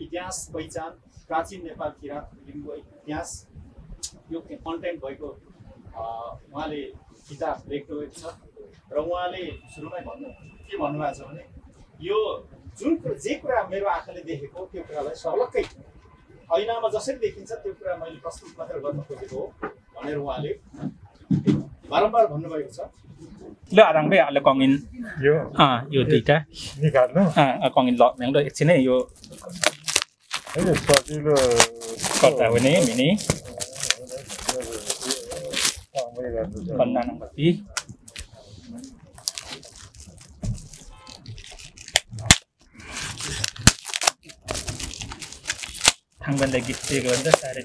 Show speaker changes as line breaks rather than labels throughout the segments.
इतिहास पहिचान प्राचीन नेपाल किराँत लिम्बू इतिहास यो कन्टेन्ट भएको उहाँले किताब लेख्नुभएको छ र उहाँले सुरुमै के भन्नुभएको छ भने यो जुन जे कुरा मेरो आँखाले देखेको त्यो कुरालाई सर्लक्कै ऐनामा जसरी देखिन्छ त्यो कुरा मैले प्रस्तुत मात्र गर्न खोजेको हो भनेर उहाँले बारम्बार भन्नुभएको छ।
ल आरामले आले कङ्गिन यो दुईटा
निकाल्नु
कङ्गिन ल म्याङ्लो एकछिन है यो
सजिलो
कता हुने मिनी पन्ना नम्बर 2 थाङबन्दा गीत दिएको भन्दा सारे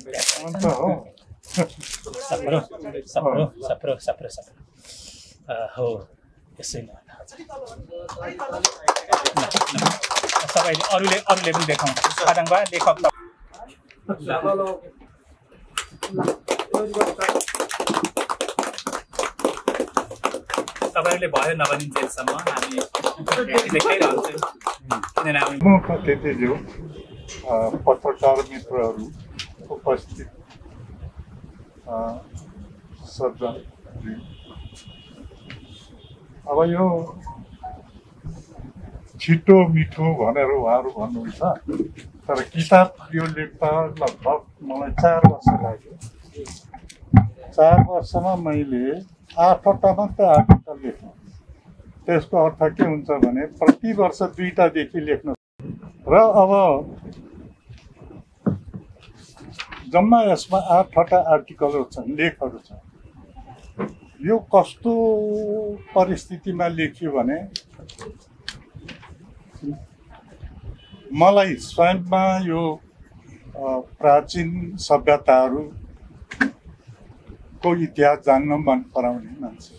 सप्रो हो यसै न सबैले अरूले पनि देखाउँ आदाङबा लेखक तपाईँहरूले भयो नभनिन्जेलसम्म हामी लेखाइरहन्छौँ किनभने
त्यति हो पत्रकार मित्रहरू उपस्थित सज्जन अब यो छिटो मिठो भनेर उहाँहरू भन्नुहुन्छ तर किताब यो लेख्दा लगभग मलाई 4 वर्ष लाग्यो। 4 वर्षमा मैले 8वटा मात्रै आर्टिकल लेख्नु। त्यसको अर्थ के हुन्छ भने प्रति वर्ष 2टादेखि लेख्नु र अब जम्मा यसमा 8वटा आर्टिकलहरू छन्, लेखहरू छन्। यो कस्तो परिस्थितिमा लेखियो भने मलाई स्वयंमा यो प्राचीन सभ्यताहरूको इतिहास जान्न मन पराउने मान्छे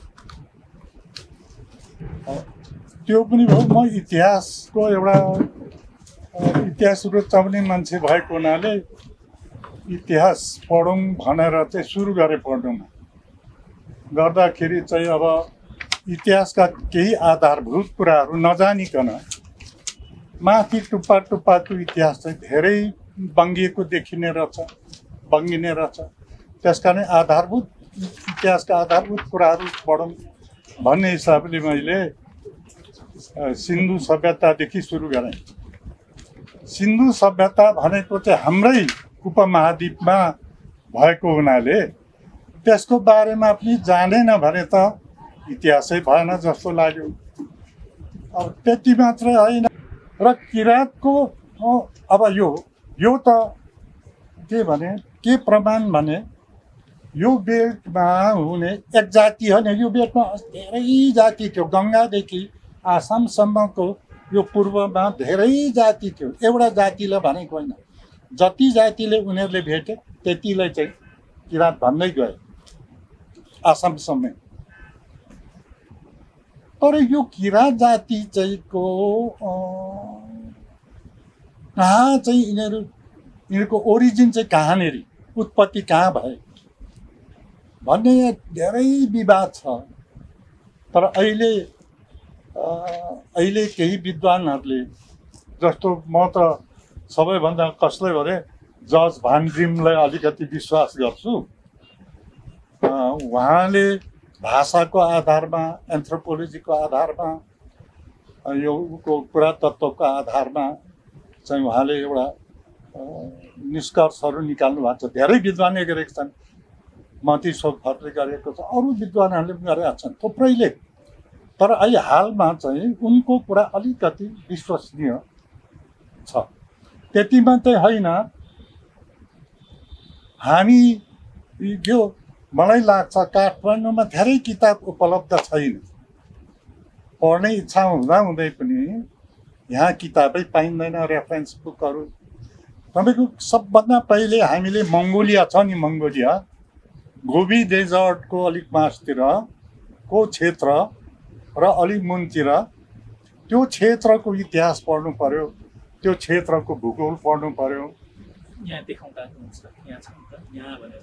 त्यो पनि हो। म इतिहासको एउटा इतिहास रुचाउने मान्छे भएको हुनाले इतिहास पढौँ भनेर चाहिँ सुरु गरेँ पढ्नुमा। गर्दाखेरि चाहिँ अब इतिहासका केही आधारभूत कुराहरू नजानिकन माथि टुप्पा टुप्पाको इतिहास चाहिँ धेरै बङ्गिएको देखिने रहेछ, बङ्गिने रहेछ। त्यसकारण आधारभूत इतिहासका आधारभूत कुराहरू पढौँ भन्ने हिसाबले मैले सिन्धु सभ्यतादेखि सुरु गरेँ। सिन्धु सभ्यता भनेको चाहिँ हाम्रै उपमहाद्वीपमा भएको हुनाले त्यसको बारेमा पनि जानेन भने त इतिहासै भएन जस्तो लाग्यो। अब त्यति मात्रै होइन र किराँतको अब यो त के भने के प्रमाण भने यो बेल्टमा हुने एक जाति होइन, यो बेल्टमा धेरै जाति थियो। गङ्गादेखि आसामसम्मको यो पूर्वमा धेरै जाति थियो। एउटा जातिले भनेको होइन, जति जातिले उनीहरूले भेटे त्यतिलाई चाहिँ किराँत भन्दै गए आसामसम्म। तर यो किराँत जाति चाहिँ को कहाँ चाहिँ यिनीहरूको ओरिजिन चाहिँ कहाँनेरि, उत्पत्ति कहाँ भए भन्ने धेरै विवाद छ। तर अहिले केही विद्वानहरूले, जस्तो म त सबैभन्दा कसलाई भने जज भान ड्रिमलाई अलिकति विश्वास गर्छु। उहाँले भाषाको आधारमा, एन्थ्रोपोलोजीको आधारमा, यो पुरातत्वको आधारमा चाहिँ उहाँले एउटा निष्कर्षहरू निकाल्नु भएको छ। धेरै विद्वानले गरेका छन्, मती सोफरले गरेको छ, अरू विद्वानहरूले पनि गरेका छन् थुप्रैले। तर अहिले हालमा चाहिँ उनको कुरा अलिकति विश्वसनीय छ। त्यति मात्रै होइन, हामी यो मलाई लाग्छ काठमाडौँमा धेरै किताब उपलब्ध छैन। पढ्ने इच्छा हुँदै पनि यहाँ किताबै पाइँदैन, रेफरेन्स बुकहरू। तपाईँको सबभन्दा पहिले हामीले मङ्गोलिया छ नि, मङ्गोलिया गोबी डेजर्टको अलिक मासतिरको क्षेत्र र अलिक मुनतिर त्यो क्षेत्रको इतिहास पढ्नु पर्यो, त्यो क्षेत्रको भूगोल पढ्नु पर्यो।
यहाँ देखाउँदा हुन्छ, यहाँ छ यहाँ भनेर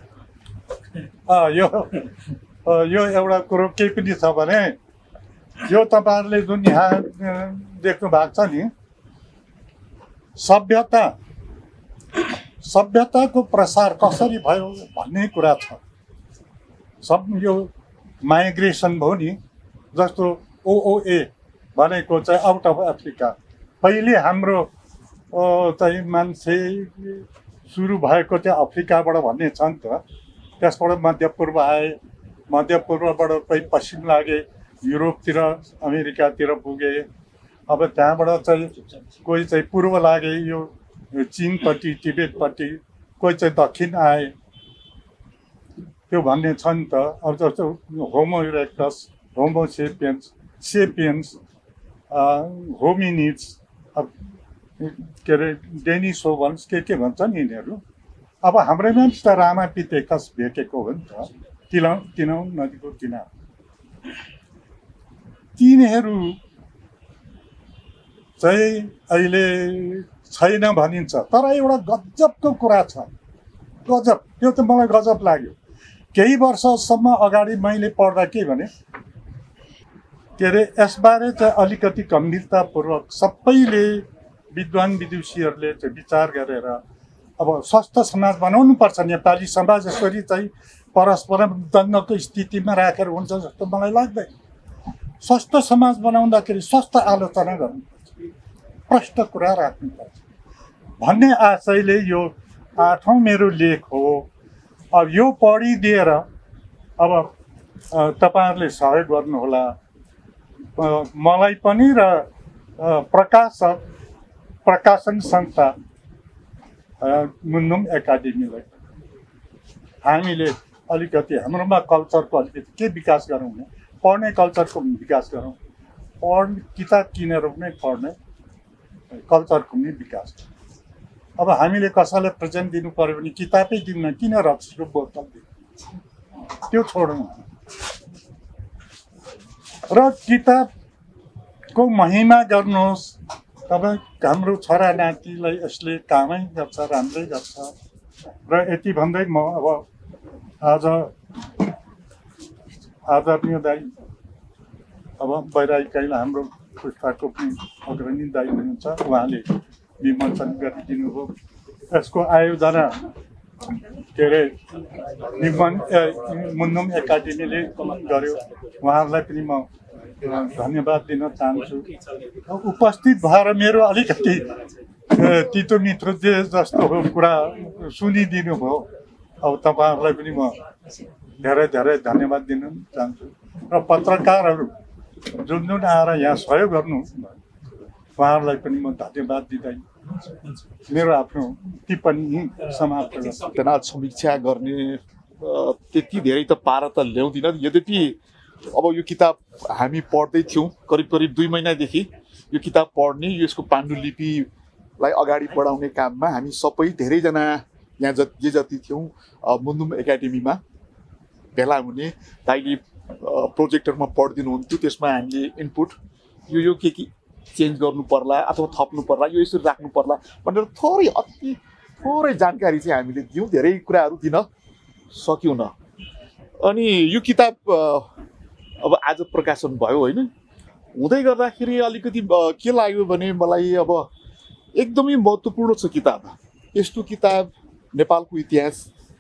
यो एउटा कुरो के पनि छ भने यो तपाईँहरूले जुन यहाँ देख्नु भएको छ नि, सभ्यता सभ्यताको प्रसार कसरी भयो भन्ने कुरा छ। सब यो माइग्रेसन भयो नि, जस्तो ओओए भनेको चाहिँ आउट अफ अफ्रिका। पहिले हाम्रो चाहिँ मान्छे सुरु भएको चाहिँ अफ्रिकाबाट भन्ने छ नि त। त्यसबाट मध्यपूर्व आए, मध्यपूर्वबाट कोही पश्चिम लागे, युरोपतिर अमेरिकातिर पुगे। अब त्यहाँबाट चाहिँ कोही चाहिँ पूर्व लागे, यो चीनपट्टि तिब्बतपट्टि, कोही चाहिँ दक्षिण आए, त्यो भन्ने छ नि त। अब जस्तो Homo erectus, Homo sapiens, hominids, अब के अरे डेनिसोभन्स के भन्छ नि यिनीहरू। अब हाम्रैमा त रामा पितेकस भेटेको हो नि त, तिनौँ नदीको किनार। तिनीहरू चाहिँ अहिले छैन भनिन्छ, तर एउटा गजबको कुरा छ। गजब, त्यो त मलाई गजब लाग्यो। केही वर्षसम्म अगाडि मैले पढ्दा के भने, के अरे यसबारे चाहिँ अलिकति गम्भीरतापूर्वक सबैले विद्वान विदुषीहरूले चाहिँ विचार गरेर अब स्वस्थ समाज बनाउनु पर्छ। नेपाली समाज यसरी चाहिँ परस्पर द्वन्द्वको स्थितिमा राखेर हुन्छ जस्तो मलाई लाग्दैन। स्वस्थ समाज बनाउँदाखेरि स्वस्थ आलोचना गर्नुपर्छ, प्रष्ट कुरा राख्नुपर्छ भन्ने आशयले यो 8औं मेरो लेख हो। अब यो पढिदिएर अब तपाईहरुले सहयोग गर्नुहोला मलाई पनि र प्रकाशन संस्था मुन्नुम एकाडेमीलाई। हामीले अलिकति हाम्रोमा कल्चरको अलिकति के विकास गरौँ भने, पढ्ने कल्चरको विकास गरौँ, किताब किनेर पनि पढ्ने कल्चरको पनि विकास। अब हामीले कसैलाई प्रेजेन्ट दिनु पर्यो भने किताबै दिन्न, किन रक्सीको बोतल दिनु, त्यो छोडौँ। र किताबको महिमा गर्नुहोस्। तपाईँ हाम्रो छोरा नातिलाई यसले कामै गर्छ, राम्रै गर्छ। र यति भन्दै म अब आज आदरणीय दाइ अब बैरागिकाईलाई हाम्रो पुस्ताको पनि अग्रणी दाइ हुनुहुन्छ, उहाँले विमोचन गरिदिनु भयो। यसको आयोजना के अरे मुन्नुम एकाडेमीले गर्यो, उहाँहरूलाई पनि म धन्यवाद दिन चाहन्छु। उपस्थित भएर मेरो अलिकति तितो मिठो जस्तो हो कुरा सुनिदिनु भयो। अब तपाईँहरूलाई पनि म धेरै धेरै धन्यवाद दिन चाहन्छु। र पत्रकारहरू जुन जुन आएर यहाँ सहयोग गर्नु उहाँहरूलाई पनि म धन्यवाद दिँदै मेरो आफ्नो टिप्पणी समाप्त गर्छु।
तनाव समीक्षा गर्ने त्यति धेरै त पारा त ल्याउँदिन। यद्यपि अब यो किताब हामी पढ्दै थियौँ, करिब करिब 2 महिनादेखि यो किताब पढ्ने, यसको पाण्डुलिपिलाई अगाडि बढाउने काममा हामी सबै धेरैजना यहाँ जति थियौँ मुन्नुम एकाडेमीमा भेला हुने। दाइले प्रोजेक्टरमा पढिदिनुहुन्थ्यो, त्यसमा हामीले इनपुट यो के चेन्ज गर्नु पर्ला अथवा थप्नु पर्ला, यो यसरी राख्नु पर्ला भनेर थोरै अति थोरै जानकारी चाहिँ हामीले दियौँ। धेरै कुराहरू दिन सक्यौँ न। अनि यो किताब अब आज प्रकाशन भयो होइन। हुँदै गर्दाखेरि अलिकति के लाग्यो भने मलाई अब एकदमै महत्त्वपूर्ण छ किताब। यस्तो किताब नेपालको इतिहास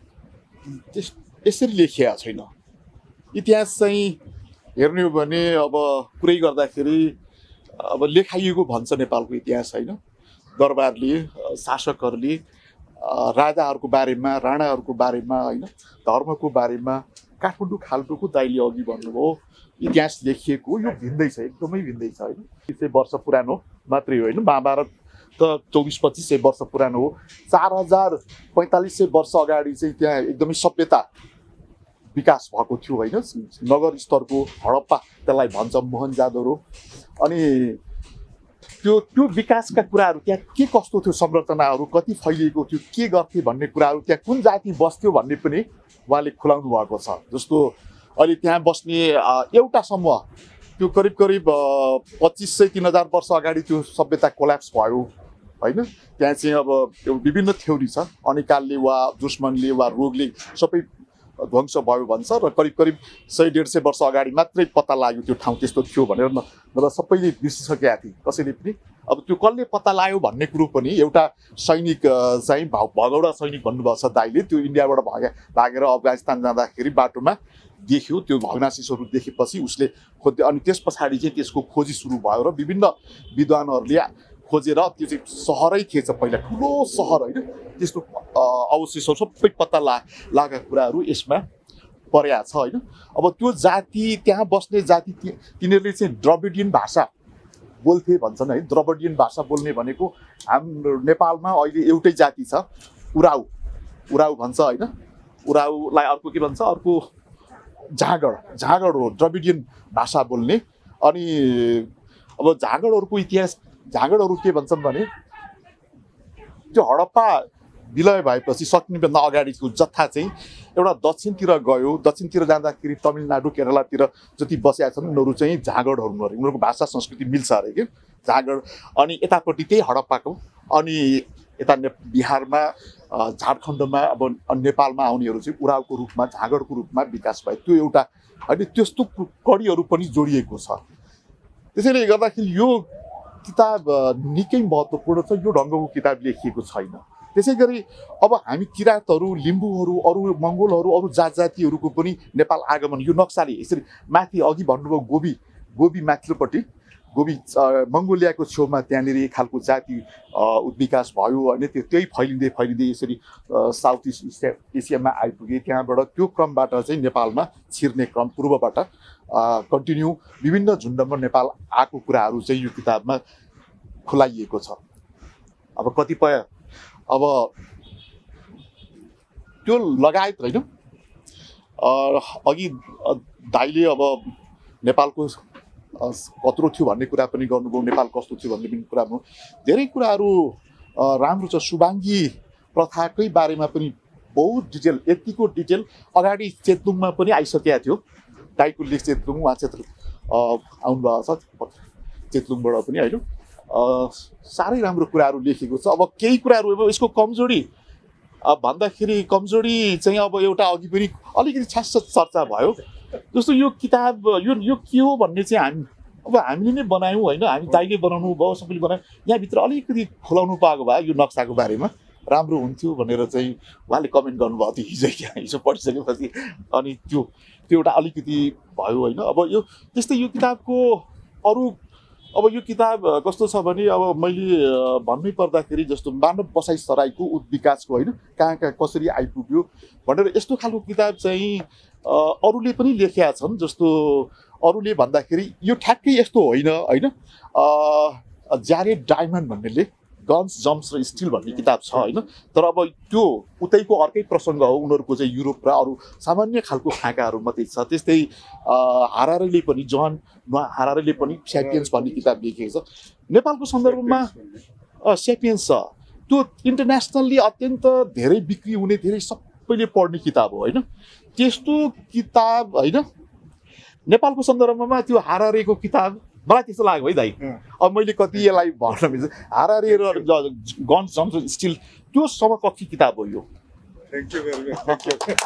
यसरी लेखिएको छैन। इतिहास चाहिँ हेर्ने हो भने अब कुरै गर्दाखेरि अब लेखाइएको भन्छ नेपालको इतिहास होइन। दरबारले, शासकहरूले राजाहरूको बारेमा, राणाहरूको बारेमा होइन, धर्मको बारेमा काठमाडौँ खाल्टोको दाइले अघि भन्नुभयो इतिहास लेखिएको यो भिन्दै छ, एकदमै भिन्दै छ होइन। 200 वर्ष पुरानो मात्रै होइन, महाभारत त 2400-2500 वर्ष पुरानो हो। 4000-4500 वर्ष अगाडि चाहिँ त्यहाँ एकदमै सभ्यता विकास भएको थियो होइन। नगर स्तरको हडप्पा त्यसलाई भन्छ, मोहनजादरो। अनि त्यो विकासका कुराहरू त्यहाँ के कस्तो थियो, संरचनाहरू कति फैलिएको थियो, के गर्थे भन्ने कुराहरू, त्यहाँ कुन जाति बस्थ्यो भन्ने पनि उहाँले खुलाउनु भएको छ। जस्तो अहिले त्यहाँ बस्ने एउटा समूह, त्यो करिब करिब 2500-3000 वर्ष अगाडि त्यो सभ्यता कोल्याप्स भयो होइन। त्यहाँ चाहिँ अब विभिन्न थ्योरी छ, अनिकालले वा दुश्मनले वा रोगले सबै ध्वंस भयो भन्छ। र करिब करिब 100-150 वर्ष अगाडि मात्रै पत्ता लाग्यो त्यो ठाउँ त्यस्तो थियो भनेर, नभए सबैले बिर्सिसकेका थिए कसैले पनि। अब त्यो कसले पत्ता लाग्यो भन्ने कुरो पनि एउटा सैनिक चाहिँ भगौडा सैनिक भन्नुभएको छ दाइले, त्यो इन्डियाबाट भागेर अफगानिस्तान जाँदाखेरि बाटोमा देख्यो, त्यो भग्नावशेषहरू देखेपछि उसले खोज्दै, अनि त्यस पछाडि चाहिँ त्यसको खोजी सुरु भयो र विभिन्न विद्वानहरूले खोजेर त्यो चाहिँ सहरै थिएछ पहिला, ठुलो सहर होइन, त्यसको अवशेषहरू सबै पत्ता लागेका कुराहरू यसमा परेको छ होइन। अब त्यो जाति, त्यहाँ बस्ने जाति, तिनीहरूले चाहिँ द्रविडियन भाषा बोल्थे भन्छन् है। द्रविडियन भाषा बोल्ने भनेको हाम्रो नेपालमा अहिले एउटै जाति छ, उराउ, उराउ भन्छ होइन। उराउलाई अर्को के भन्छ, अर्को झाँगड हो द्रविडियन भाषा बोल्ने। अनि अब झाँगडहरूको इतिहास, झाँगडहरू के भन्छन् भने त्यो हडप्पा विलय भएपछि सकिनुभन्दा अगाडिको जत्था चाहिँ एउटा दक्षिणतिर गयो, दक्षिणतिर जाँदाखेरि तमिलनाडु केरलातिर जति बसेका छन् उनीहरू चाहिँ झाँगडहरू अरे, उनीहरूको भाषा संस्कृति मिल्छ अरे कि झाँगड। अनि यतापट्टि त्यही हडप्पाको, अनि यता बिहारमा झारखण्डमा अब नेपालमा आउनेहरू चाहिँ उरावको रूपमा, झाँगडको रूपमा विकास भयो। त्यो एउटा होइन, त्यस्तो कडीहरू पनि जोडिएको छ। त्यसैले गर्दाखेरि यो किताब निकै महत्त्वपूर्ण छ। यो ढङ्गको किताब लेखिएको छैन। त्यसै गरी अब हामी किराँतहरू, लिम्बूहरू, अरू मङ्गोलहरू, अरू जातिहरूको पनि नेपाल आगमन यो नक्साले यसरी माथि अघि भन्नुभयो गोबी माथिल्लोपट्टि, गोबी मङ्गोलियाको छेउमा त्यहाँनिर एक खालको जाति विकास भयो होइन। त्यही फैलिँदै यसरी साउथ इस्ट एसियामा आइपुगे। त्यहाँबाट त्यो क्रमबाट चाहिँ नेपालमा छिर्ने क्रम पूर्वबाट कन्टिन्यू विभिन्न झुन्डमा नेपाल आएको कुराहरू चाहिँ यो किताबमा खुलाइएको छ। अब कतिपय अब त्यो लगायत होइन, अघि दाइले अब नेपालको कत्रो थियो भन्ने कुरा पनि गर्नुभयो, नेपाल कस्तो थियो भन्ने पनि कुरा भयो। धेरै कुराहरू राम्रो छ। सुबाङ्गी प्रथाकै बारेमा पनि बहुत डिटेल, यतिको डिटेल अगाडि चेतलुङमा पनि आइसकेको थियो। दाइको लेख चेतलुङ, उहाँ आउनुभएको छ चेतलुङबाट पनि होइन। साह्रै राम्रो कुराहरू लेखेको छ। अब केही कुराहरू अब यसको कमजोरी भन्दाखेरि कमजोरी चाहिँ अब एउटा अघि पनि अलिकति छास चर्चा भयो, जस्तो यो किताब यो के हो भन्ने चाहिँ हामीले नै बनायौँ होइन, हामी दाइले बनाउनु भयो, सबैले बनायौँ। यहाँभित्र अलिकति खुलाउनु पाएको भए यो नक्साको बारेमा राम्रो हुन्थ्यो भनेर चाहिँ उहाँले कमेन्ट गर्नुभएको थियो हिजो पढिसकेपछि। अनि त्यो एउटा अलिकति भयो होइन। अब यो त्यस्तै यो किताबको अरू, अब यो किताब कस्तो छ भने अब मैले भन्नै पर्दाखेरि जस्तो मानव बसाइसराईको विकासको होइन, कहाँ कसरी आइपुग्यो भनेर यस्तो खालको किताब चाहिँ अरूले पनि लेखेका छन्। जस्तो अरूले भन्दाखेरि यो ठ्याक्कै यस्तो होइन। ज्यारेड डायमन्ड भन्नेले गन्स जम्प्स र स्टिल भन्ने किताब छ होइन। तर अब त्यो उतैको अर्कै प्रसङ्ग हो, उनीहरूको चाहिँ युरोप र अरू सामान्य खालको खाँकाहरू मात्रै छ। त्यस्तै हारारेले पनि, जोहान हारारेले पनि स्यापियन्स भन्ने किताब लेखेको छ। नेपालको सन्दर्भमा स्यापियन्स छ, त्यो इन्टरनेसनल्ली अत्यन्त धेरै बिक्री हुने, धेरै सबैले पढ्ने किताब हो होइन। त्यस्तो किताब होइन नेपालको सन्दर्भमा त्यो हारारेको किताब मलाई त्यस्तो लाग्यो है दाइ। अब मैले कति यसलाई भन्न मिल्छ, हारारे र गन्स जम्प्स स्टिल त्यो समकक्षी किताब हो यो।
Thank you very much.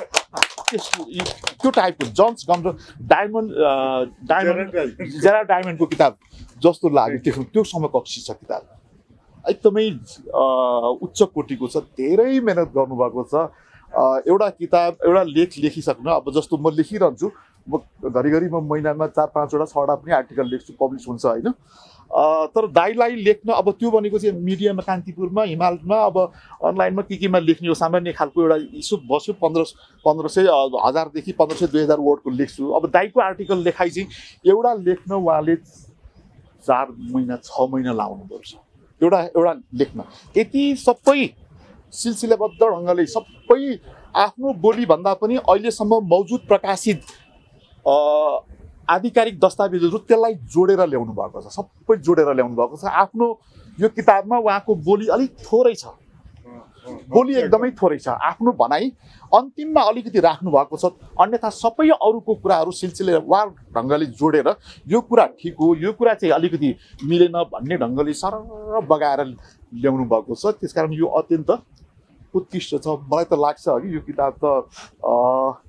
त्यो टाइपको जन्स गम्स डायमन्ड जेरा डायमन्डको किताब जस्तो लाग्यो, त्यो समकक्षी छ किताब। एकदमै उच्च कोटिको छ, धेरै मेहनत गर्नुभएको छ। एउटा किताब, एउटा लेख लेखिसक्नु, अब जस्तो म लेखिरहन्छु, म घरिघरि म महिनामा 4-5वटा 6वटा पनि आर्टिकल लेख्छु, पब्लिस हुन्छ होइन। तर दाइलाई लेख्न अब त्यो भनेको चाहिँ मिडियामा, कान्तिपुरमा, हिमालयमा, अब अनलाइनमा केमा लेख्ने हो, सामान्य खालको एउटा इस्यु बस्यो। 1500 1000देखि 1500-2000 वर्डको लेख्छु। अब दाइको आर्टिकल लेखाइ चाहिँ एउटा लेख्न उहाँले 4 महिना 6 महिना लाउनुपर्छ एउटा लेख्न। यति सबै सिलसिलाबद्ध ढङ्गले सबै आफ्नो बोलीभन्दा पनि अहिलेसम्म मौजुद प्रकाशित आधिकारिक दस्तावेजहरू त्यसलाई जोडेर ल्याउनु भएको छ, सबै जोडेर ल्याउनु भएको छ। आफ्नो यो किताबमा उहाँको बोली अलिक थोरै छ, बोली एकदमै थोरै छ। आफ्नो भनाइ अन्तिममा अलिकति राख्नु भएको छ, अन्यथा सबै अरूको कुराहरू सिलसिलेवार ढङ्गले जोडेर यो कुरा ठिक हो, यो कुरा चाहिँ अलिकति मिलेन भन्ने ढङ्गले सरर बगाएर ल्याउनु भएको छ। त्यसकारण यो अत्यन्त उत्कृष्ट छ। मलाई त लाग्छ कि यो किताब त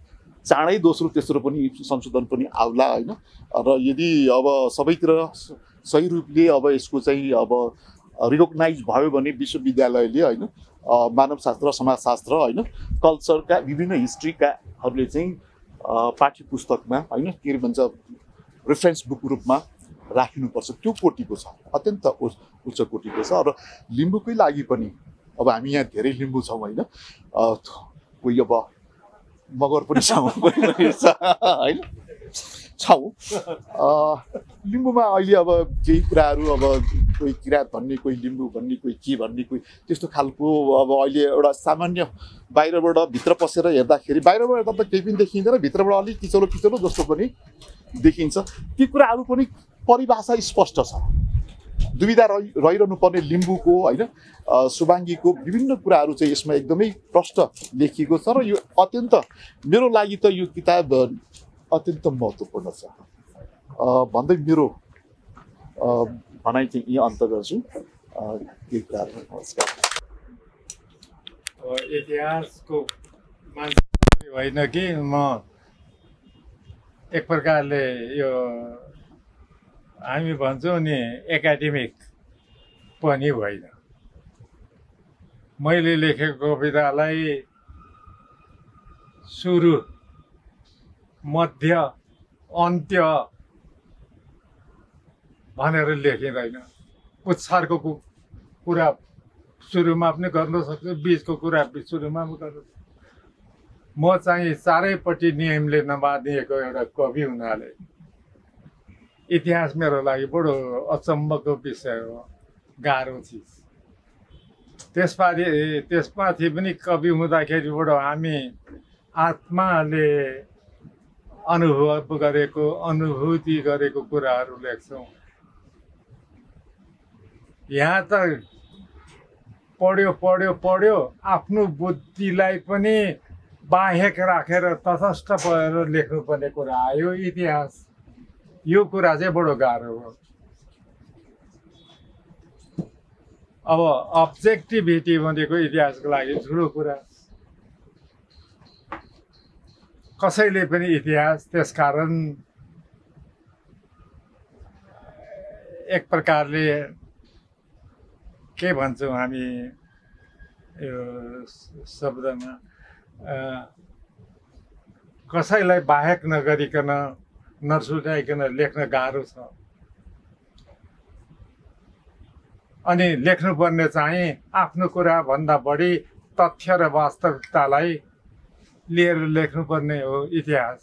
चाँडै दोस्रो तेस्रो पनि संशोधन पनि आउला होइन। र यदि अब सबैतिर सही रूपले अब यसको चाहिँ अब रिकग्नाइज भयो भने विश्वविद्यालयले होइन मानवशास्त्र समाजशास्त्र होइन कल्चरका विभिन्न हिस्ट्रीकाहरूले चाहिँ पाठ्य पुस्तकमा होइन के भन्छ रेफरेन्स बुक रूपमा राखिनुपर्छ। त्यो कोटिको छ, अत्यन्त उच्च कोटिको छ। र लिम्बूकै लागि पनि अब हामी यहाँ धेरै लिम्बू छौँ होइन, कोही अब मगर पनि छौँ होइन छौँ। लिम्बूमा अहिले अब केही कुराहरू अब कोही किराँत भन्ने, कोही लिम्बू भन्ने, कोही के भन्ने, कोही त्यस्तो खालको अब अहिले एउटा सामान्य बाहिरबाट भित्र पसेर हेर्दाखेरि बाहिरबाट हेर्दा त केही पनि देखिँदैन, भित्रबाट अलिक किचलो किचलो जस्तो पनि देखिन्छ। ती कुराहरू पनि परिभाषा स्पष्ट छ। दुविधा रहिरहनु पर्ने लिम्बूको होइन सुबाङ्गीको विभिन्न कुराहरू चाहिँ यसमा एकदमै प्रष्ट लेखिएको छ। र यो अत्यन्त मेरो लागि त यो किताब अत्यन्त महत्त्वपूर्ण छ भन्दै मेरो भनाइ चाहिँ यही अन्त गर्छु। केही कुराहरू नमस्कार।
इतिहासको मान्छे होइन कि म एक प्रकारले यो हामी भन्छौँ नि एकाडेमिक पनि होइन। मैले लेखेको कवितालाई सुरु मध्य अन्त्य भनेर लेखिँदैन। पुच्छरको कुरा सुरुमा पनि गर्न सक्छु, बिचको कुरा सुरुमा पनि गर्न सक्छु। म चाहिँ चारैपट्टि नियमले नबाँधिएको एउटा कवि हुनाले इतिहास मेरो लागि बडो अचम्मको विषय हो, गाह्रो चिज। त्यसमाथि पनि कवि हुँदाखेरिबाट हामी आत्माले अनुभव गरेको अनुभूति गरेको कुराहरू लेख्छौँ। यहाँ त पढ्यो पढ्यो पढ्यो आफ्नो बुद्धिलाई पनि बाहेक राखेर तटस्थ भएर लेख्नुपर्ने कुरा आयो इतिहास। यो कुरा चाहिँ बडो गाह्रो हो। अब अब्जेक्टिभिटी भनेको इतिहासको लागि ठुलो कुरा। कसैले पनि इतिहास त्यसकारण एक प्रकारले के भन्छौँ हामी यो शब्दमा कसैलाई बाहेक नगरिकन नछुटाइकन लेख्न गाह्रो छ। अनि लेख्नुपर्ने चाहिँ आफ्नो कुरा भन्दा बढी तथ्य र वास्तविकतालाई लिएर लेख्नुपर्ने हो इतिहास।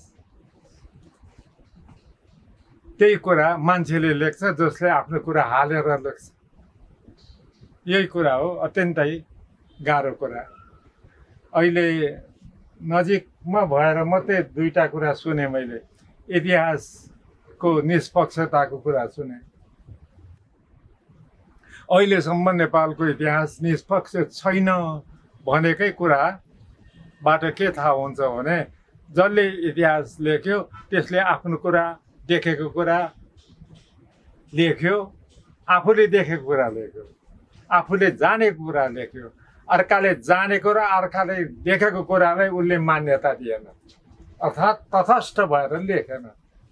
त्यही कुरा मान्छेले लेख्छ जसले आफ्नो कुरा हालेर लेख्छ। यही कुरा हो, अत्यन्तै गाह्रो कुरा। अहिले नजिकमा भएर मात्रै दुईटा कुरा सुने मैले। इतिहासको निष्पक्षताको कुरा सुने। अहिलेसम्म नेपालको इतिहास निष्पक्ष छैन भनेकै कुराबाट के थाहा हुन्छ भने जसले इतिहास लेख्यो त्यसले आफ्नो कुरा देखेको कुरा लेख्यो, आफूले देखेको कुरा लेख्यो, आफूले जानेको कुरा लेख्यो। अर्काले जानेको र अर्काले देखेको कुरालाई उसले मान्यता दिएन, अर्थात् तटस्थ भएर लेखेन।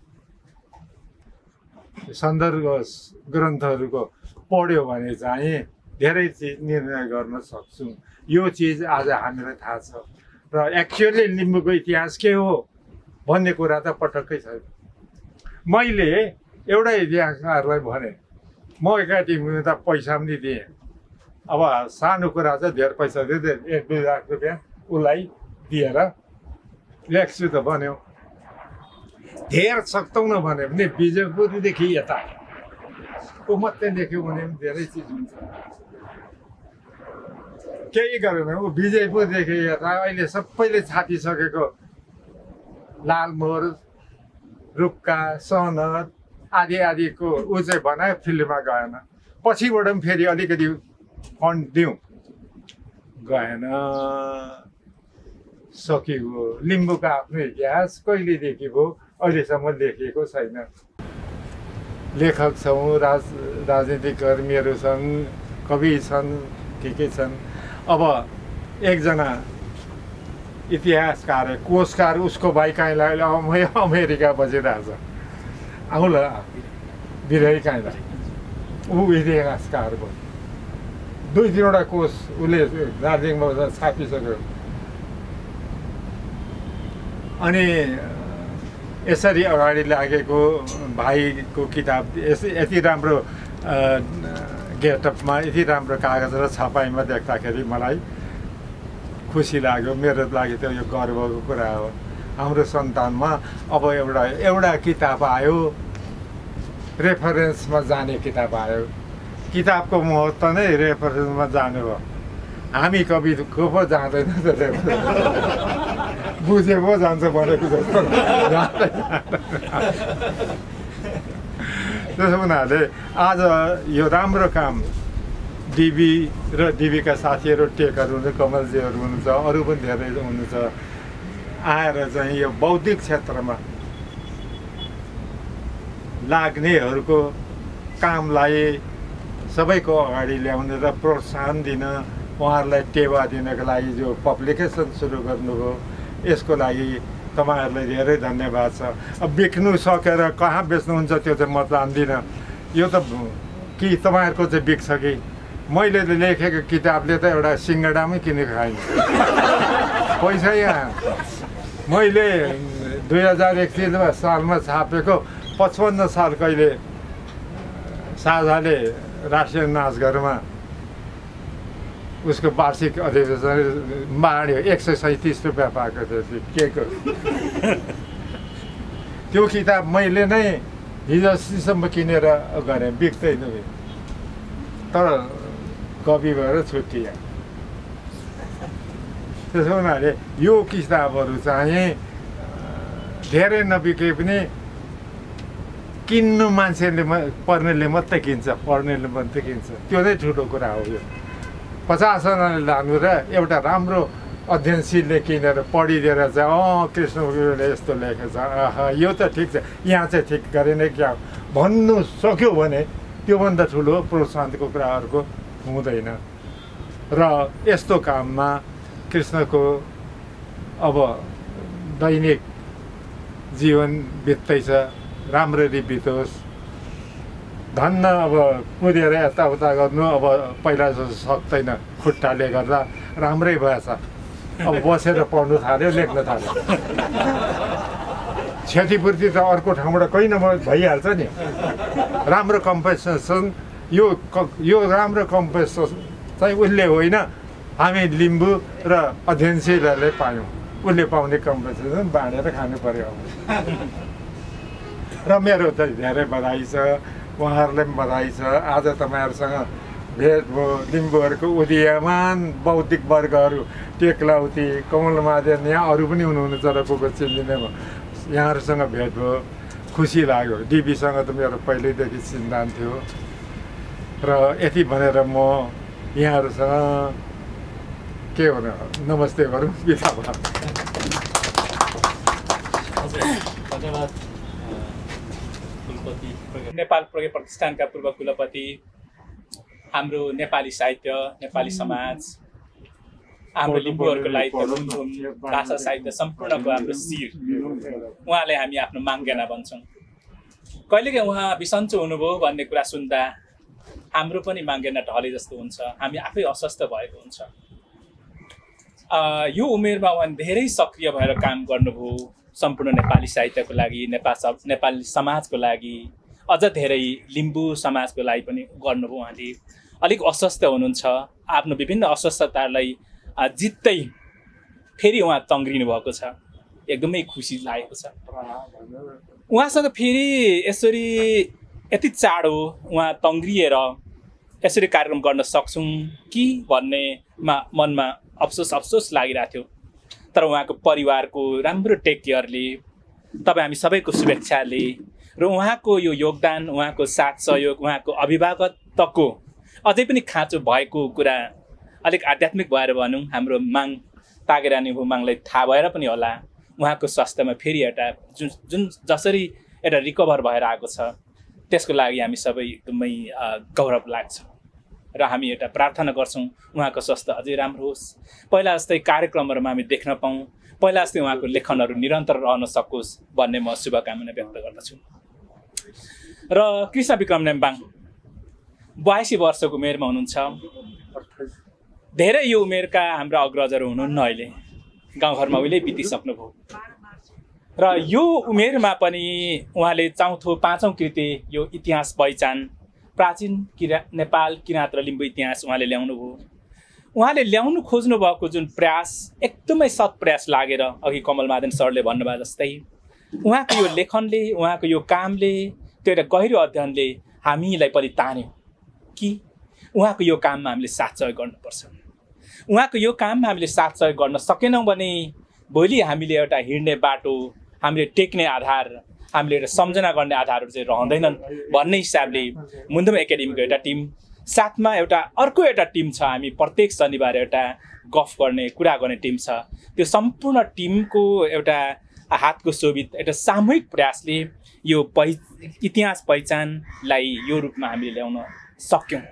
सन्दर्भ ग्रन्थहरूको पढ्यो भने चाहिँ धेरै चिज निर्णय गर्न सक्छौँ। यो चिज आज हामीलाई थाहा छ। र एक्चुअली लिम्बूको इतिहास के हो भन्ने कुरा त पटक्कै छैन। मैले एउटा इतिहासकारलाई भने म एकाडेमीमा त पैसा पनि दिएँ। अब सानो कुरा चाहिँ धेर पैसा दिएँ, 1-2 लाख रुपियाँ उसलाई दिएर लेख्छु त भन्यो। धेर सक्तौ न भने पनि बिजयपुरदेखि यता को मात्रै लेख्यो भने पनि धेरै चिज हुन्छ। केही गरेन ऊ विजयपुरदेखि यता अहिले सबैले छापिसकेको लालमोहर, रुक्का, सनद आदि आदिको ऊ चाहिँ बनायो, फिल्डमा गएन। पछिबाट पनि फेरि अलिकति फन्ड दिउँ, गएन, सकियो। लिम्बूको आफ्नो इतिहास कहिलेदेखि भयो अहिलेसम्म लेखिएको छैन। लेखक छौँ, राजनीतिक कर्मीहरू छन्, कवि छन्, के छन्। अब एकजना इतिहासकार कोषकार उसको भाइ कहीँ लाग्यो अमेरिका बसिरहेछ आउल बिरही कहीँ लाग्यो ऊ इतिहासकार भयो 2-3वटा कोष उसले दार्जिलिङमा छापिसक्यो अनि यसरी अगाडि लागेको भाइको किताब यति राम्रो गेटअपमा यति राम्रो कागज र छपाईमा देख्दाखेरि मलाई खुसी लाग्यो मेरो लागि त यो गर्वको कुरा हो हाम्रो सन्तानमा अब एउटा किताब आयो रेफरेन्समा जाने किताब आयो किताबको महत्त्व नै रेफरेन्समा जानु हो हामी कविको पो जाँदैन त बुझे पो जान्छ भनेको जस्तो त्यसो हुनाले आज यो राम्रो काम डिबी र डिबीका साथीहरू टेकहरू हुनुहुन्छ कमलजीहरू हुनुहुन्छ अरू पनि धेरै हुनुहुन्छ आएर चाहिँ यो बौद्धिक क्षेत्रमा लाग्नेहरूको कामलाई सबैको अगाडि ल्याउने र प्रोत्साहन दिन उहाँहरूलाई टेवा दिनको लागि जो पब्लिकेसन सुरु गर्नुभयो यसको लागि तपाईँहरूलाई धेरै धन्यवाद छ अब बिक्नु सकेर कहाँ बेच्नुहुन्छ त्यो चाहिँ म जान्दिनँ यो त कि तपाईँहरूको चाहिँ बिक्छ कि मैले लेखेको किताबले त एउटा सिङ्गडामै किनेर खाएँ पैसा यहाँ मैले 2031 सालमा छापेको 55 साल कहिले साझाले राष्ट्रिय नाचघरमा उसको वार्षिक अधिवेशन बाँड्यो 137 रुपियाँ पाएको थियो केको त्यो किताब मैले नै हिजो अस्तिसम्म किनेर गरेँ बिक्दैन तर कपी भएर छुट्टिया त्यसो हुनाले यो किताबहरू चाहिँ धेरै नबिके पनि किन्नु मान्छेले पढ्नेले मात्रै किन्छ पढ्नेले मात्रै किन्छ त्यो नै ठुलो कुरा हो यो 50 जनाले लानु र एउटा राम्रो अध्ययनशीलले किनेर पढिदिएर चाहिँ कृष्ण बिक्रमले यस्तो लेखेछ यो त ठिक छ यहाँ चाहिँ ठिक गरेन क्या भन्नु सक्यो भने त्योभन्दा ठुलो प्रोत्साहनको कुराहरूको हुँदैन र यस्तो काममा कृष्णको अब दैनिक जीवन बित्दैछ राम्ररी बितोस् धन्न अब कुदेर यताउता गर्नु अब पहिला जस्तो सक्दैन खुट्टाले गर्दा राम्रै भएछ अब बसेर पढ्नु थाल्यो लेख्न थाल्यो क्षतिपूर्ति त अर्को ठाउँबाट कहीँ नभए भइहाल्छ नि राम्रो कम्पेन्सेसन यो राम्रो कम्पेन्सेसन चाहिँ उसले होइन हामी लिम्बू र अध्ययनशीलहरूले पायौँ उसले पाउने कम्पेन्सेसन बाँडेर खानु पर्यो र मेरो त धेरै बधाई छ उहाँहरूलाई पनि बधाई छ आज तपाईँहरूसँग भेट भयो लिम्बूहरूको उदीयमान बौद्धिक वर्गहरू टेकलाउती कमलमादेन यहाँ अरू पनि हुनुहुन्छ र को चिन्दिनँ म यहाँहरूसँग भेट भयो खुसी लाग्यो डिबीसँग त मेरो पहिल्यैदेखि चिन्तान थियो र यति भनेर म यहाँहरूसँग के भन्नु नमस्ते गरौँ बिदा भयो
धन्यवाद नेपाल प्रज्ञा प्रतिष्ठानका पूर्व कुलपति हाम्रो नेपाली साहित्य नेपाली समाज हाम्रो लिम्बूहरूको लागि भाषा साहित्य सम्पूर्णको हाम्रो शिर उहाँले हामी आफ्नो माङ्गेना भन्छौँ कहिलेकाहीँ उहाँ बिसन्चो हुनुभयो भन्ने कुरा सुन्दा हाम्रो पनि माङ्गेना ढले जस्तो हुन्छ हामी आफै अस्वस्थ भएको हुन्छ यो उमेरमा उहाँ धेरै सक्रिय भएर काम गर्नुभयो सम्पूर्ण नेपाली साहित्यको लागि नेपाली समाजको लागि अझ धेरै लिम्बू समाजको लागि पनि गर्नुभयो उहाँले अलिक अस्वस्थ हुनुहुन्छ आफ्नो विभिन्न अस्वस्थतालाई जित्दै फेरि उहाँ तङ्ग्रिनु भएको छ एकदमै खुसी लागेको छ उहाँसँग फेरि यसरी यति चाँडो उहाँ तङ्ग्रिएर यसरी कार्यक्रम गर्न सक्छौँ कि भन्नेमा मनमा अफसोस लागिरहेको थियो तर उहाँको परिवारको राम्रो टेक केयरले तपाईँ हामी सबैको शुभेच्छाले र उहाँको यो योगदान उहाँको साथ सहयोग उहाँको अभिभावकत्वको अझै पनि खाँचो भएको कुरा अलिक आध्यात्मिक भएर भनौँ हाम्रो माग तागेरानी मागलाई थाहा भएर पनि होला उहाँको स्वास्थ्यमा फेरि एउटा जुन जसरी एउटा रिकभर भएर आएको छ त्यसको लागि हामी सबै एकदमै गौरव लाग्छ र हामी एउटा प्रार्थना गर्छौँ उहाँको स्वास्थ्य अझै राम्रो होस्, पहिला जस्तै कार्यक्रमहरूमा हामी देख्न पाऊँ, पहिला जस्तै उहाँको लेखनहरू निरन्तर रहन सकोस् भन्ने म शुभकामना व्यक्त गर्दछु। र कृष्ण विक्रम नेम्बाङ 82 वर्षको उमेरमा हुनुहुन्छ। धेरै यो उमेरका हाम्रा अग्रजहरू हुनुहुन्न, अहिले गाउँघरमा उहिले बितिसक्नुभयो र यो उमेरमा पनि उहाँले चौथो पाँचौँ कृति यो इतिहास पहिचान प्राचीन नेपाल किराँत र लिम्बू इतिहास उहाँले ल्याउनुभयो। उहाँले ल्याउनु खोज्नु भएको जुन प्रयास एकदमै सत् प्रयास लागेर अघि कमलमादन सरले भन्नुभयो जस्तै उहाँको यो लेखनले, उहाँको यो कामले, त्यो एउटा गहिरो अध्ययनले हामीलाई पनि तान्यो कि उहाँको यो काममा हामीले साथ सहयोग गर्नुपर्छ। उहाँको यो काममा हामीले साथ सहयोग गर्न सकेनौँ भने भोलि हामीले एउटा हिँड्ने बाटो, हामीले टेक्ने आधार, हामीले एउटा सम्झना गर्ने आधारहरू चाहिँ रहँदैनन् भन्ने हिसाबले मुन्दुम एकाडेमीको एउटा टिम साथमा अर्को एउटा टिम छ। हामी प्रत्येक शनिबार एउटा गफ गर्ने, कुरा गर्ने टिम छ। त्यो सम्पूर्ण टिमको एउटा हातको शोभित एउटा सामूहिक प्रयासले यो इतिहास पहिचानलाई यो रूपमा हामीले ल्याउन सक्यौँ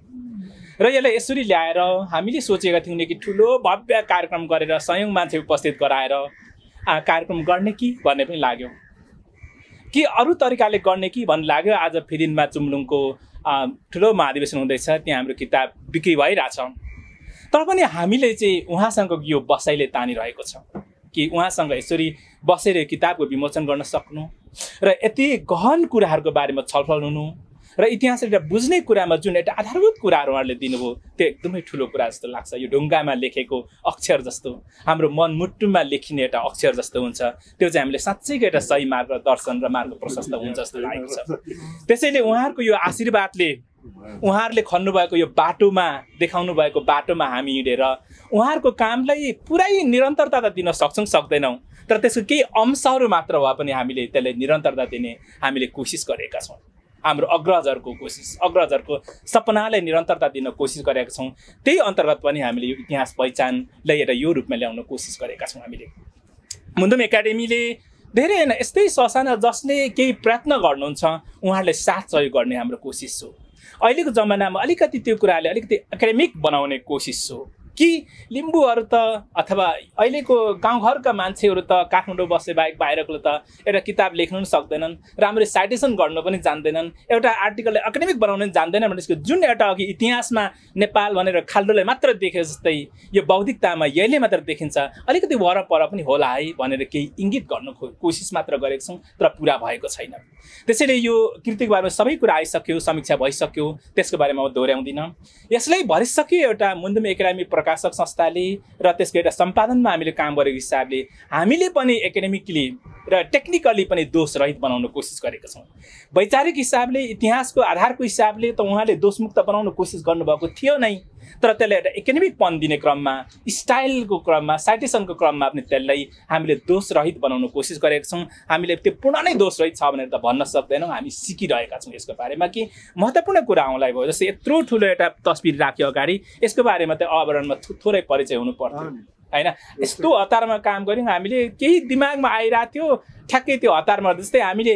र यसलाई यसरी ल्याएर हामीले सोचेका थियौँ कि ठुलो भव्य कार्यक्रम गरेर सयौँ मान्छे उपस्थित गराएर कार्यक्रम गर्ने कि भन्ने पनि लाग्यो, कि अरू तरिकाले गर्ने कि भन्ने लाग्यो। आज फिदिनमा चुम्लुङको ठुलो महाधिवेशन हुँदैछ, त्यहाँ हाम्रो किताब बिक्री भइरहेछ, तर पनि हामीले चाहिँ उहाँसँग यो बसाइले तानिरहेको छ कि उहाँसँग यसरी बसेर किताबको विमोचन गर्न सक्नु र यति गहन कुराहरूको बारेमा छलफल हुनु र इतिहास एउटा बुझ्ने कुरामा जुन एउटा आधारभूत कुराहरू उहाँहरूले दिनुभयो त्यो एकदमै ठुलो कुरा जस्तो लाग्छ। यो ढुङ्गामा लेखेको अक्षर जस्तो, हाम्रो मनमुटुमा लेखिने एउटा अक्षर जस्तो हुन्छ, त्यो चाहिँ हामीले साँच्चैको एउटा सही मार्ग दर्शन र मार्ग प्रशस्त हुन्छ जस्तो लागेको छ। त्यसैले उहाँहरूको यो आशीर्वादले, उहाँहरूले खन्नुभएको यो बाटोमा, देखाउनु भएको बाटोमा हामी हिँडेर उहाँहरूको कामलाई पुरै निरन्तरता त दिन सक्छौँ सक्दैनौँ, तर त्यसको केही अंशहरू मात्र भए पनि हामीले त्यसलाई निरन्तरता दिने हामीले कोसिस गरेका छौँ। हाम्रो अग्रजहरूको सपनालाई निरन्तरता दिन कोसिस गरेका छौँ। त्यही अन्तर्गत पनि हामीले यो इतिहास पहिचानलाई एउटा यो रूपमा ल्याउन कोसिस गरेका छौँ। हामीले मुन्दुम एकाडेमीले धेरै होइन, यस्तै ससाना जसले केही प्रयत्न गर्नुहुन्छ उहाँहरूले साथ सहयोग गर्ने हाम्रो कोसिस हो। अहिलेको जमानामा अलिकति त्यो कुराले अलिकति एकाडेमिक बनाउने कोसिस हो कि लिम्बूहरू त अथवा अहिलेको गाउँघरका मान्छेहरू त काठमाडौँ बस्ने बाहेक बाहिरको त एउटा किताब लेख्नु पनि सक्दैनन्, राम्ररी साइटेसन गर्नु पनि जान्दैनन्, एउटा आर्टिकललाई एकाडेमिक बनाउनु पनि जान्दैनन् भने यसको जुन एउटा अघि इतिहासमा नेपाल भनेर खाल्डोलाई मात्र देखे जस्तै यो बौद्धिकतामा यहीले मात्र देखिन्छ, अलिकति वरपर पनि होला है भनेर केही इङ्गित गर्नु कोसिस मात्र गरेको छौँ, तर पुरा भएको छैन। त्यसैले यो कृतिको बारेमा सबै कुरा आइसक्यो, समीक्षा भइसक्यो, त्यसको बारेमा म दोहोऱ्याउँदिनँ। यसलाई भरिसक्यो एउटा मुन्दुम एकाडेमी प्रकाशक संस्थाले र त्यसको एउटा सम्पादनमा हामीले काम गरेको हिसाबले हामीले पनि एकाडेमिकली र टेक्निकली पनि दोषरहित बनाउन कोसिस गरेका छौँ। वैचारिक हिसाबले, इतिहासको आधारको हिसाबले त उहाँले दोषमुक्त बनाउन कोसिस गर्नुभएको थियो नै, तर त्यसलाई एउटा एकाडेमिकपन दिने क्रममा, स्टाइलको क्रममा, साइटेसनको क्रममा पनि त्यसलाई हामीले दोषरहित बनाउन कोसिस गरेका छौँ। हामीले त्यो पूर्ण नै दोषरहित छ भनेर त भन्न सक्दैनौँ, हामी सिकिरहेका छौँ यसको बारेमा कि महत्त्वपूर्ण कुरा आउँलाई भयो। जस्तै यत्रो ठुलो एउटा तस्बिर राख्यो अगाडि, यसको बारेमा त आवरणमा थोरै परिचय हुनु पर्थ्यो होइन। यस्तो हतारमा काम गऱ्यौँ हामीले, केही दिमागमा आइरहेको थियो, ठ्याक्कै त्यो हतारमा जस्तै हामीले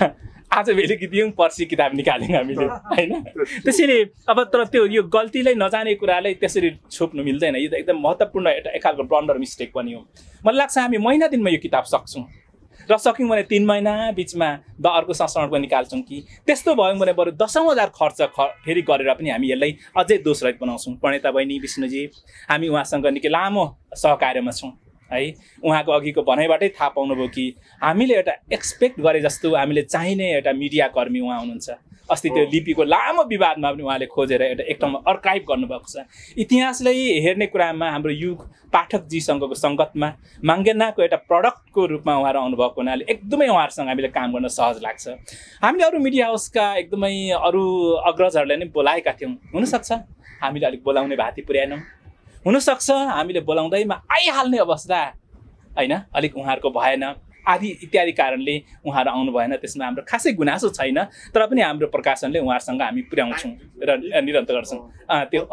आज बेलुकी दियौँ, पर्सि किताब निकाल्यौँ हामीले होइन। त्यसैले अब तर त्यो यो गल्तीलाई नजाने कुरालाई त्यसरी छोप्नु मिल्दैन। यो त एकदम महत्त्वपूर्ण एउटा एकालको ब्लन्डर मिस्टेक पनि हो। मलाई लाग्छ हामी महिना दिनमा यो किताब सक्छौँ र सक्यौँ भने 3 महिना बिचमा अर्को संस्करणको निकाल्छौँ कि त्यस्तो भयो भने बरु 10,000 खर्च फेरि गरेर पनि हामी यसलाई अझै दोषरहित बनाउँछौँ। प्रणेता बहिनी, विष्णुजी, हामी उहाँसँग निकै लामो सहकार्यमा छौँ है। उहाँको अघिको भनाइबाटै थाहा पाउनुभयो कि हामीले एउटा एक्सपेक्ट गरे जस्तो हामीले चाहिने एउटा मिडिया कर्मी उहाँ हुनुहुन्छ। अस्ति त्यो लिपिको लामो विवादमा पनि उहाँले खोजेर एउटा एक ठाउँमा अर्काइभ गर्नुभएको छ। इतिहासलाई हेर्ने कुरामा हाम्रो युग पाठकजीसँगको सङ्गतमा माङ्गेनाको एउटा प्रडक्टको रूपमा उहाँहरू आउनुभएको हुनाले एकदमै उहाँहरूसँग हामीले काम गर्न सहज लाग्छ। हामीले अरू मिडिया हाउसका एकदमै अरू अग्रजहरूलाई नै बोलाएका थियौँ, हुनसक्छ हामीले अलिक बोलाउने भाती पुर्याएनौँ, हुनसक्छ हामीले बोलाउँदैमा आइहाल्ने अवस्था होइन अलिक उहाँहरूको भएन, आदि इत्यादि कारणले उहाँहरू आउनु भएन। त्यसमा हाम्रो खासै गुनासो छैन, तर पनि हाम्रो प्रकाशनले उहाँहरूसँग हामी पुर्याउँछौँ र निरन्तर गर्छौँ। त्यो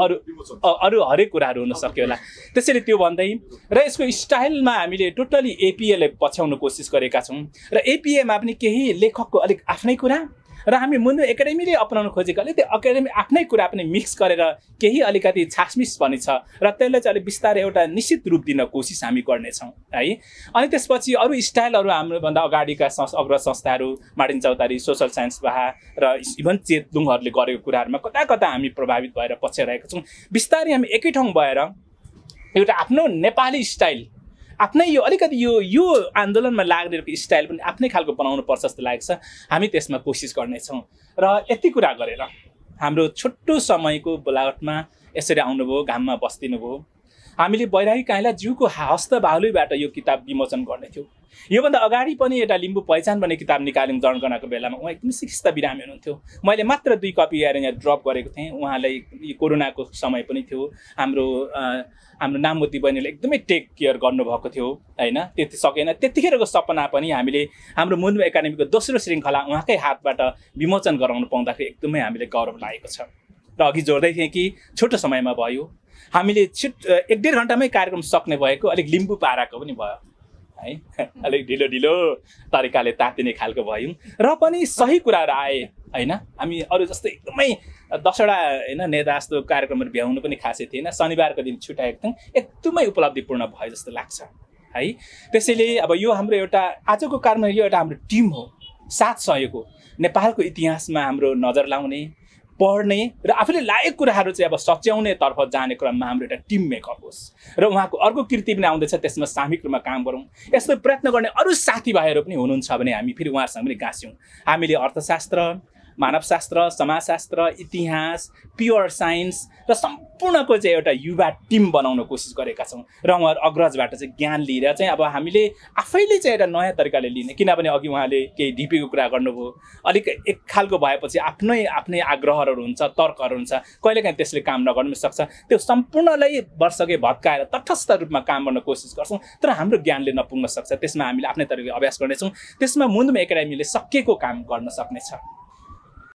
अरू हरेक कुराहरू हुन सक्यो होला। त्यसैले त्यो भन्दै र यसको स्टाइलमा हामीले टोटली एपिएलाई पछ्याउन कोसिस गरेका छौँ र एपिएमा पनि केही लेखकको अलिक आफ्नै कुरा र हामी मुन्नु एकाडेमीले अपनाउन खोजेकोले त्यो एकाडेमी आफ्नै कुरा पनि मिक्स गरेर केही अलिकति छासमिस पनि छ र त्यसलाई चाहिँ अलिक बिस्तारै एउटा निश्चित रूप दिन कोसिस हामी गर्नेछौँ है। अनि त्यसपछि अरू स्टाइलहरू हाम्रोभन्दा अगाडिका अग्रज संस्थाहरू मार्टिन चौतारी सोसल साइन्स बहा र इभन चेतलुङहरूले गरेको कुराहरूमा कता कता हामी प्रभावित भएर पछ्याइरहेका छौँ। बिस्तारै हामी एकै ठाउँ भएर एउटा आफ्नो नेपाली स्टाइल आफ्नै यो अलिकति यो आन्दोलनमा लाग्नेको स्टाइल पनि आफ्नै खालको बनाउनु पर्छ जस्तो लागेको छ। हामी त्यसमा कोसिस गर्नेछौँ र यति कुरा गरेर हाम्रो छोटो समयको बोलावटमा यसरी आउनुभयो, घाममा बस्दिनु भयो। हामीले बैरागी काइँला ज्यूको हस्तबाहुलीबाट यो किताब विमोचन गर्ने थियो। योभन्दा अगाडि पनि एउटा लिम्बू पहिचान भन्ने किताब निकाल्यौँ जनगणनाको बेलामा। उहाँ एकदमै शिक्षित बिरामी हुनुहुन्थ्यो। मैले मात्र 2 कपी आएर यहाँ ड्रप गरेको थिएँ। उहाँलाई कोरोनाको समय पनि थियो। हाम्रो नाममती बहिनीले एकदमै टेक केयर गर्नुभएको थियो होइन, त्यति सकेन। त्यतिखेरको सपना पनि हामीले हाम्रो मुन्नु एकाडेमीको दोस्रो श्रृङ्खला उहाँकै हातबाट विमोचन गराउनु पाउँदाखेरि एकदमै हामीले गौरव लागेको छ। र अघि जोड्दै थिएँ कि छोटो समयमा भयो, हामीले 1-1.5 घन्टामै कार्यक्रम सक्ने भएको, अलिक लिम्बू पाराको पनि भयो है, अलिक ढिलो तरिकाले तातिने खालको भयौँ र पनि सही कुराहरू आए होइन। हामी अरू जस्तै एकदमै 10वटा होइन नेता जस्तो कार्यक्रमहरू भ्याउनु पनि खासै थिएन। शनिबारको दिन छुट्याएको थियौँ, एकदमै उपलब्धिपूर्ण भयो जस्तो लाग्छ है। त्यसैले अब यो हाम्रो एउटा आजको कार्यक्रम यो एउटा हाम्रो टिम हो, साथ सहयोग हो। नेपालको इतिहासमा हाम्रो नजर लाउने, पढ्ने र आफूले लागेको कुराहरू चाहिँ अब सच्याउने तर्फ जाने क्रममा हाम्रो एउटा टिम मेकअप होस्। र उहाँको अर्को कृति पनि आउँदैछ, त्यसमा सामूहिक रूपमा काम गरौँ। यस्तो प्रयत्न गर्ने अरू साथीभाइहरू पनि हुनुहुन्छ भने हामी फेरि उहाँहरूसँग पनि गाँस्यौँ। हामीले अर्थशास्त्र, मानवशास्त्र, समाजशास्त्र, इतिहास, प्योर साइन्स र सम्पूर्णको चाहिँ एउटा युवा टिम बनाउन कोसिस गरेका छौँ। र उहाँहरू अग्रजबाट चाहिँ ज्ञान लिएर चाहिँ अब हामीले आफैले चाहिँ एउटा नयाँ तरिकाले लिने, किनभने अघि उहाँले केही ढिपीको कुरा गर्नुभयो। अलिक एक खालको भएपछि आफ्नै आग्रहहरू हुन्छ, तर्कहरू हुन्छ, कहिलेकाहीँ त्यसले काम नगर्नु सक्छ। त्यो सम्पूर्णलाई वर्षकै भत्काएर तटस्थ रूपमा काम गर्न कोसिस गर्छौँ, तर हाम्रो ज्ञानले नपुग्न सक्छ। त्यसमा हामीले आफ्नै तरिकाले अभ्यास गर्नेछौँ। त्यसमा मुन्नु एकाडेमीले सकेको काम गर्न सक्नेछ।